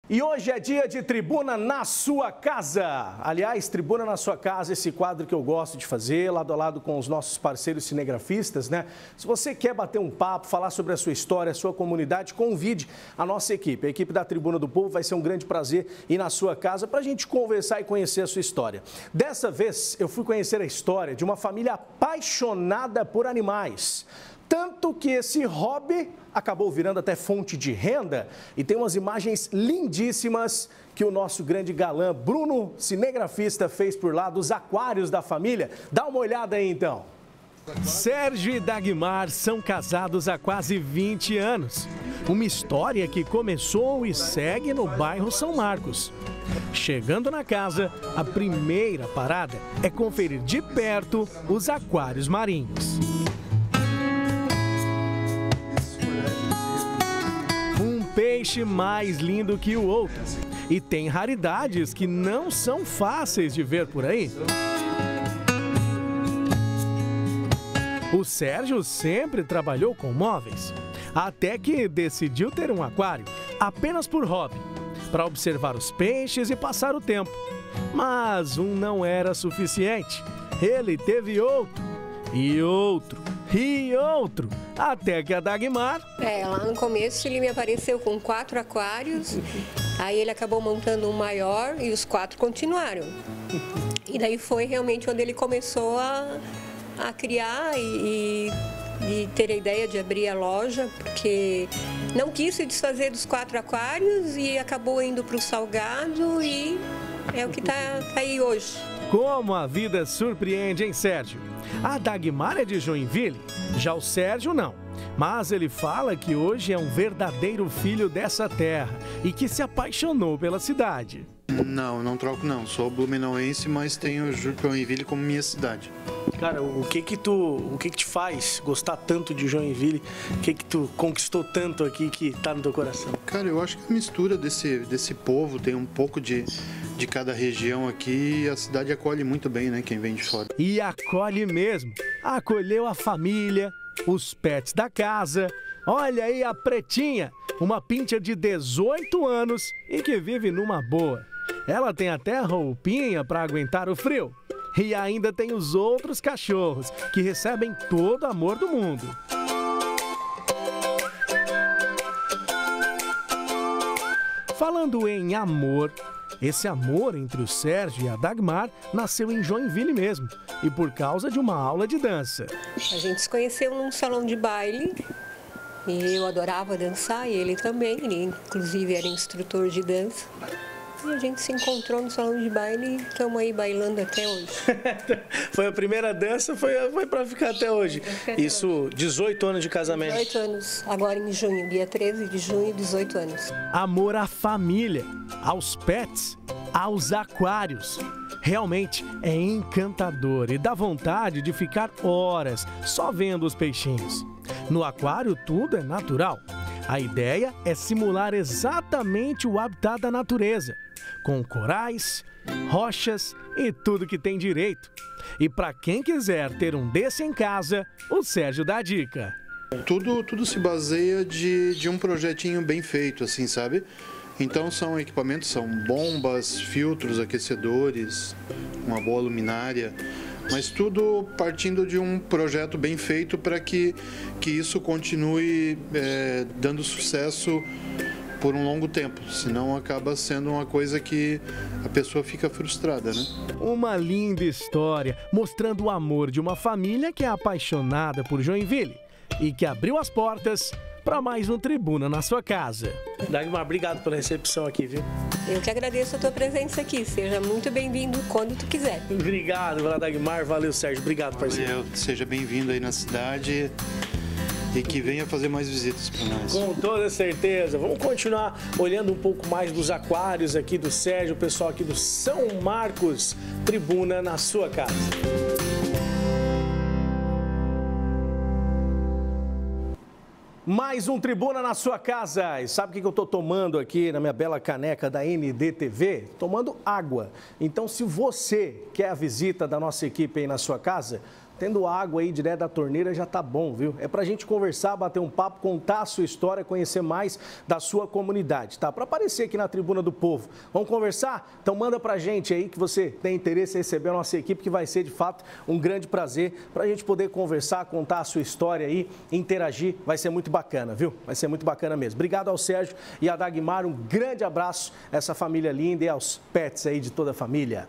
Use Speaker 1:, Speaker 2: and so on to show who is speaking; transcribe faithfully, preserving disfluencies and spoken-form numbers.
Speaker 1: E hoje é dia de Tribuna na Sua Casa. Aliás, Tribuna na Sua Casa, esse quadro que eu gosto de fazer, lado a lado com os nossos parceiros cinegrafistas, né? Se você quer bater um papo, falar sobre a sua história, a sua comunidade, convide a nossa equipe. A equipe da Tribuna do Povo vai ser um grande prazer ir na sua casa para a gente conversar e conhecer a sua história. Dessa vez, eu fui conhecer a história de uma família apaixonada por animais. Tanto que esse hobby acabou virando até fonte de renda e tem umas imagens lindíssimas que o nosso grande galã Bruno, cinegrafista, fez por lá dos aquários da família. Dá uma olhada aí então. Sérgio e Dagmar são casados há quase vinte anos. Uma história que começou e segue no bairro São Marcos. Chegando na casa, a primeira parada é conferir de perto os aquários marinhos. Peixe mais lindo que o outro. E tem raridades que não são fáceis de ver por aí. O Sérgio sempre trabalhou com móveis, até que decidiu ter um aquário, apenas por hobby, para observar os peixes e passar o tempo. Mas um não era suficiente. Ele teve outro, e outro, e outro, até que a Dagmar...
Speaker 2: É, lá no começo ele me apareceu com quatro aquários, aí ele acabou montando um maior e os quatro continuaram. E daí foi realmente onde ele começou a, a criar e, e, e ter a ideia de abrir a loja, porque não quis se desfazer dos quatro aquários e acabou indo para o salgado e é o que está tá aí hoje.
Speaker 1: Como a vida surpreende, hein, Sérgio? A Dagmar é de Joinville, já o Sérgio não. Mas ele fala que hoje é um verdadeiro filho dessa terra e que se apaixonou pela cidade.
Speaker 3: Não, não troco não. Sou blumenauense, mas tenho Joinville como minha cidade.
Speaker 4: Cara, o que que tu, o que que te faz gostar tanto de Joinville? O que que tu conquistou tanto aqui que tá no teu coração?
Speaker 3: Cara, eu acho que a mistura desse, desse povo tem um pouco de, de cada região aqui e a cidade acolhe muito bem, né, quem vem de fora.
Speaker 1: E acolhe mesmo. Acolheu a família, os pets da casa. Olha aí a Pretinha, uma pincher de dezoito anos e que vive numa boa. Ela tem até roupinha para aguentar o frio. E ainda tem os outros cachorros, que recebem todo o amor do mundo. Falando em amor, esse amor entre o Sérgio e a Dagmar nasceu em Joinville mesmo, e por causa de uma aula de dança.
Speaker 2: A gente se conheceu num salão de baile, e eu adorava dançar, e ele também, ele inclusive era instrutor de dança. E a gente se encontrou no salão de baile e estamos aí bailando até hoje.
Speaker 4: Foi a primeira dança, foi, foi para ficar até hoje. Até Isso, hoje. dezoito anos de casamento.
Speaker 2: dezoito anos, agora em junho, dia treze de junho, dezoito anos.
Speaker 1: Amor à família, aos pets, aos aquários. Realmente é encantador e dá vontade de ficar horas só vendo os peixinhos. No aquário tudo é natural. A ideia é simular exatamente o habitat da natureza, com corais, rochas e tudo que tem direito. E para quem quiser ter um desse em casa, o Sérgio dá a dica.
Speaker 3: Tudo, tudo se baseia de, de um projetinho bem feito, assim, sabe? Então são equipamentos, são bombas, filtros, aquecedores, uma boa luminária, mas tudo partindo de um projeto bem feito para que, que isso continue é, dando sucesso por um longo tempo, senão acaba sendo uma coisa que a pessoa fica frustrada, né?
Speaker 1: Uma linda história mostrando o amor de uma família que é apaixonada por Joinville e que abriu as portas para mais um Tribuna na Sua Casa.
Speaker 4: Dagmar, obrigado pela recepção aqui, viu?
Speaker 2: Eu que agradeço a tua presença aqui. Seja muito bem-vindo quando tu quiser.
Speaker 4: Obrigado, Dagmar. Valeu, Sérgio. Obrigado, parceiro.
Speaker 3: Valeu. Seja bem-vindo aí na cidade e que venha fazer mais visitas para nós.
Speaker 4: Com toda certeza. Vamos continuar olhando um pouco mais dos aquários aqui do Sérgio, o pessoal aqui do São Marcos. Tribuna na Sua Casa. Mais um Tribuna na Sua Casa. E sabe o que eu estou tomando aqui na minha bela caneca da N D T V? Tomando água. Então, se você quer a visita da nossa equipe aí na sua casa,
Speaker 1: tendo água aí direto da torneira já tá bom, viu? É pra gente conversar, bater um papo, contar a sua história, conhecer mais da sua comunidade, tá? Para aparecer aqui na Tribuna do Povo. Vamos conversar? Então manda pra gente aí que você tem interesse em receber a nossa equipe, que vai ser de fato um grande prazer pra gente poder conversar, contar a sua história aí, interagir, vai ser muito bacana, viu? Vai ser muito bacana mesmo. Obrigado ao Sérgio e a Dagmar, um grande abraço a essa família linda e aos pets aí de toda a família.